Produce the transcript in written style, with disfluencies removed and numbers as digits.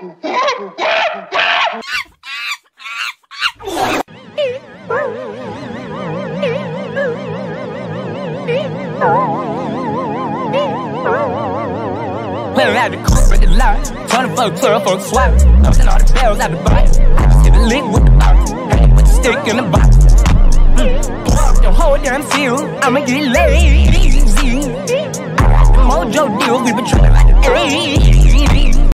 Clear out the corporate line, 24 12 for a swap. Busting all the barrels out the box. I just hit a lick with the box. Hey, put the stick in the box. The whole damn field, I'ma get lazy. The Mojo deal, we been trying like a